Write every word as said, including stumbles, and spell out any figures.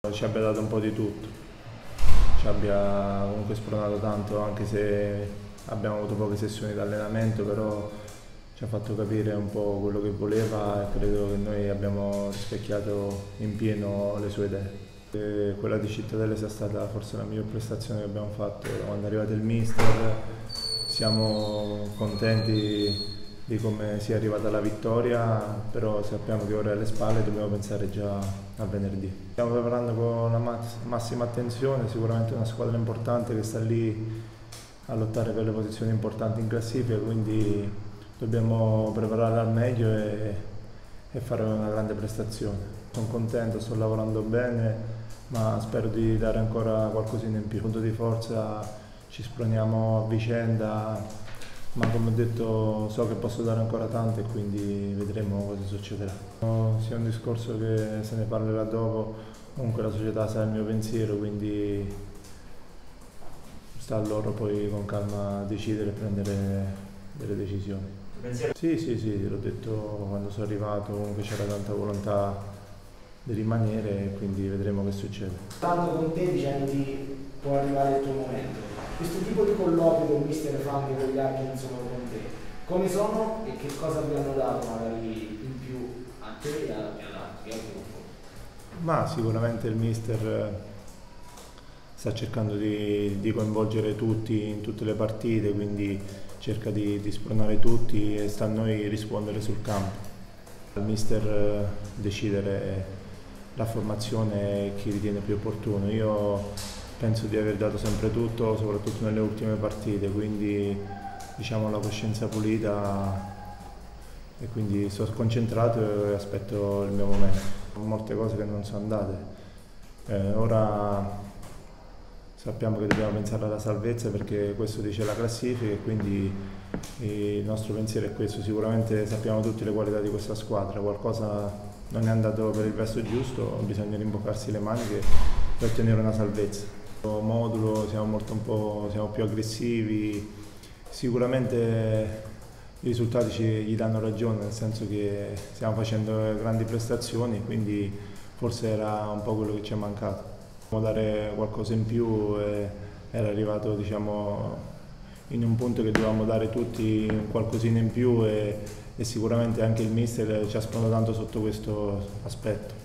Ci abbia dato un po' di tutto, ci abbia comunque spronato tanto, anche se abbiamo avuto poche sessioni di allenamento, però ci ha fatto capire un po' quello che voleva e credo che noi abbiamo rispecchiato in pieno le sue idee. E quella di Cittadelle sia stata forse la miglior prestazione che abbiamo fatto quando è arrivato il mister. Siamo contenti di come sia arrivata la vittoria, però sappiamo che ora è alle spalle e dobbiamo pensare già a venerdì. Stiamo preparando con la massima attenzione, sicuramente una squadra importante che sta lì a lottare per le posizioni importanti in classifica, quindi dobbiamo preparare al meglio e, e fare una grande prestazione. Sono contento, sto lavorando bene, ma spero di dare ancora qualcosina in più. Punto di forza, ci sproniamo a vicenda, ma come ho detto so che posso dare ancora tanto e quindi vedremo cosa succederà. Sia un discorso che se ne parlerà dopo, comunque la società sa il mio pensiero, quindi sta a loro poi con calma decidere e prendere delle decisioni. Sì, sì, sì, l'ho detto quando sono arrivato, comunque c'era tanta volontà di rimanere e quindi vedremo che succede. Stando con te dicendoti può arrivare il tuo momento, questo tipo di colloqui che il mister fa anche con gli altri che non sono con te, come sono e che cosa vi hanno dato magari in più a te e all'altro? Ma sicuramente il mister sta cercando di, di coinvolgere tutti in tutte le partite, quindi cerca di, di spronare tutti e sta a noi rispondere sul campo. Il mister decidere la formazione e chi ritiene più opportuno. Io penso di aver dato sempre tutto, soprattutto nelle ultime partite, quindi diciamo la coscienza pulita e quindi sto concentrato e aspetto il mio momento. Molte cose che non sono andate. Eh, ora sappiamo che dobbiamo pensare alla salvezza perché questo dice la classifica e quindi il nostro pensiero è questo. Sicuramente sappiamo tutte le qualità di questa squadra, qualcosa non è andato per il verso giusto, bisogna rimboccarsi le maniche per ottenere una salvezza. Modulo, siamo, molto un po', siamo più aggressivi, sicuramente i risultati ci, gli danno ragione, nel senso che stiamo facendo grandi prestazioni, quindi forse era un po' quello che ci è mancato. Dobbiamo dare qualcosa in più e era arrivato diciamo, in un punto che dovevamo dare tutti qualcosina in più e, e sicuramente anche il mister ci ha spuntato tanto sotto questo aspetto.